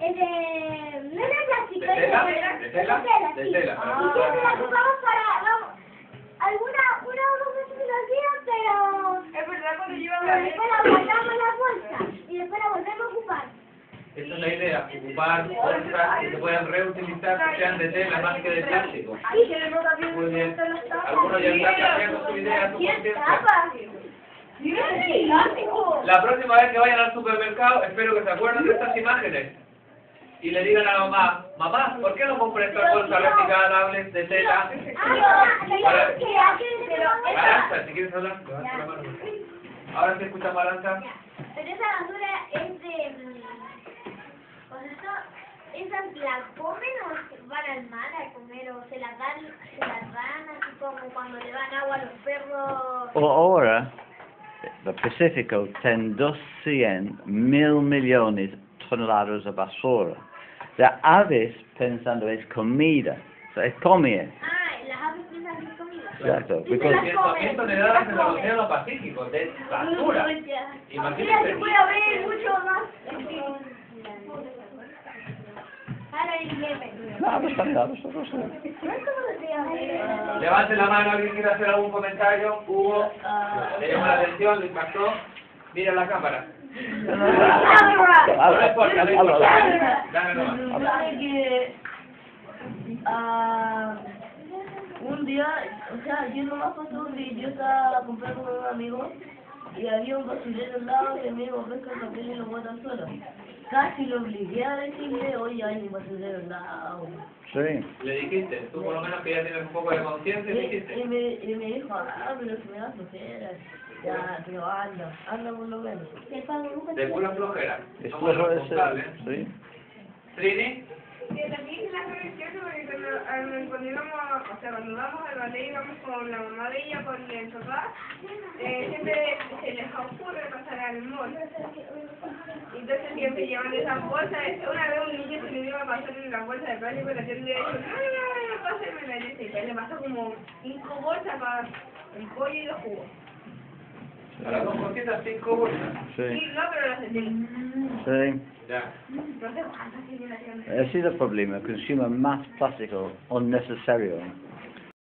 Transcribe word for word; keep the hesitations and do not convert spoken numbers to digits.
Es de... no es de plástico, ¿De es tela? de ¿De tela? De sí. tela, para Y ocupar. siempre la ocupamos para... vamos, alguna, una o dos veces en el día, pero... Es verdad, cuando lleva pero la después la guardamos en la bolsa y después la volvemos a ocupar. Esa es la idea, ocupar bolsas que se puedan reutilizar, que sean de tela más que de plástico. Ahí se le nota bien Muy bien. que las tapas. Algunos ya están cambiando su idea, su conciencia. ¡Plástico! La próxima vez que vayan al supermercado, espero que se acuerden de estas imágenes. Y le digan a la mamá, mamá, ¿por qué no compré estas bolsas reciclables de tela? Ah, Ahora- que aquí pero Aranza, si quieres hablar, levanta la mano. Ahora sí escuchamos a Aranza. pero esa basura es de... mm, o sea, esto, ¿esas la comen o se van al mar a comer o se las dan, se las dan así como cuando le dan agua a los perros? O ahora, el Pacífico tiene doscientos mil millones de toneladas de basura. Las aves pensando es comida, o sea, es comida. Ah, las aves piensan que es comida. Exacto, Y se because- las ciento comen, mil se toneladas las en el comen. océano Pacífico, de basura. Mira, Imagínense. se puede abrir mucho más. Ahora el jefe. No, no está nada, no está nada. Levante la mano, alguien quiere hacer algún comentario. Hugo, le llamó la atención, le impactó. Mira la cámara. No no importa, no importa. Dale nomás. Sabe que ah, un día, o sea, yo nomás pasé un día, yo estaba comprando con un amigo y había un basurero al lado que me dijo, pesca el papel y lo bota al suelo. Casi lo obligué a decirle, oye, hay un basurero al lado. Sí. Le dijiste, tú por lo menos que ya tienes un poco de conciencia, Y, le y, dijiste. me, y me dijo, ah, pero si me da flojera. Ya, pero anda, anda por lo menos. De pura flojera. Es Somos flojo responsables. ese. Sí. Trini, Que también la conexión porque cuando, al- cuando íbamos, o sea, cuando vamos al ballet íbamos con la mamá de ella, con el papá, eh, siempre se les ocurre pasar al mall. Entonces siempre llevan esas bolsas. Una vez un niño se le iba a pasar en la bolsa de plástico y la tía le dijo, no, no, no, no, pásenme la leche. Y pues le pasó como cinco bolsas para el pollo y los jugos. ahora con cositas cinco bolsas. Sí, Sí. no, pero las de Sí. Ya. no sé cuántas generaciones. Ese es el problema, consume más plástico innecesario.